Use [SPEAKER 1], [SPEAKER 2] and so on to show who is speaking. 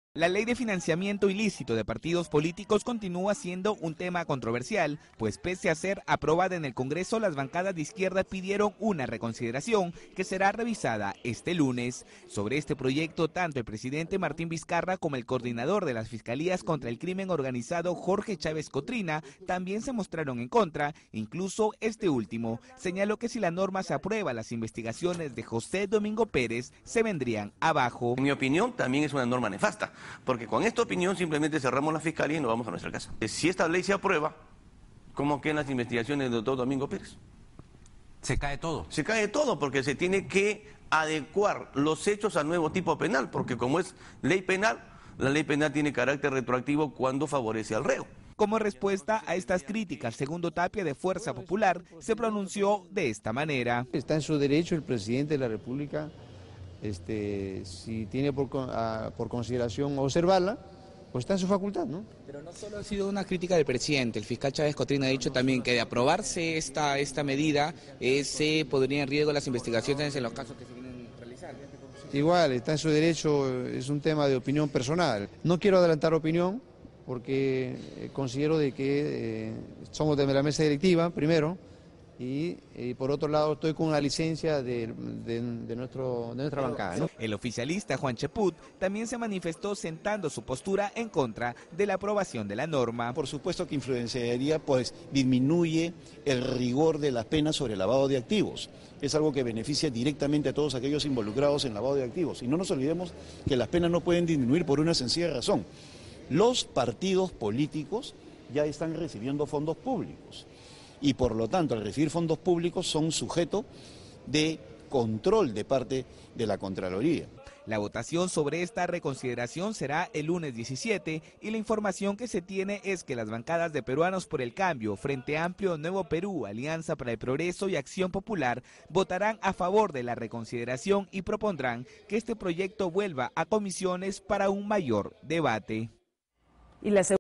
[SPEAKER 1] La ley de financiamiento ilícito de partidos políticos continúa siendo un tema controversial, pues pese a ser aprobada en el Congreso, las bancadas de izquierda pidieron una reconsideración que será revisada este lunes. Sobre este proyecto, tanto el presidente Martín Vizcarra como el coordinador de las Fiscalías contra el Crimen Organizado, Jorge Chávez Cotrina, también se mostraron en contra. Incluso este último señaló que si la norma se aprueba, las investigaciones de José Domingo Pérez se vendrían abajo.
[SPEAKER 2] En mi opinión, también es una norma nefasta, porque con esta opinión simplemente cerramos la fiscalía y nos vamos a nuestra casa. Si esta ley se aprueba, ¿cómo quedan las investigaciones del doctor Domingo Pérez?
[SPEAKER 3] Se cae todo.
[SPEAKER 2] Se cae todo porque se tiene que adecuar los hechos al nuevo tipo penal, porque como es ley penal, la ley penal tiene carácter retroactivo cuando favorece al reo.
[SPEAKER 1] Como respuesta a estas críticas, Segundo Tapia de Fuerza Popular se pronunció de esta manera.
[SPEAKER 4] Está en su derecho el presidente de la República, si tiene por consideración observarla, pues está en su facultad, ¿no?
[SPEAKER 5] Pero no solo ha sido una crítica del presidente, el fiscal Chávez Cotrina ha dicho también que de aprobarse esta medida se pondrían en riesgo las investigaciones en los casos que se vienen realizando.
[SPEAKER 4] Igual, está en su derecho, es un tema de opinión personal. No quiero adelantar opinión porque considero de que somos de la mesa directiva, primero, y por otro lado estoy con una licencia de nuestra bancada, ¿no?
[SPEAKER 1] El oficialista Juan Cheput también se manifestó sentando su postura en contra de la aprobación de la norma.
[SPEAKER 6] Por supuesto que influenciaría, pues disminuye el rigor de las penas sobre el lavado de activos. Es algo que beneficia directamente a todos aquellos involucrados en lavado de activos. Y no nos olvidemos que las penas no pueden disminuir por una sencilla razón. Los partidos políticos ya están recibiendo fondos públicos. Y por lo tanto, al recibir fondos públicos son sujetos de control de parte de la Contraloría.
[SPEAKER 1] La votación sobre esta reconsideración será el lunes 17 y la información que se tiene es que las bancadas de Peruanos por el Cambio, Frente Amplio, Nuevo Perú, Alianza para el Progreso y Acción Popular votarán a favor de la reconsideración y propondrán que este proyecto vuelva a comisiones para un mayor debate.
[SPEAKER 7] Y la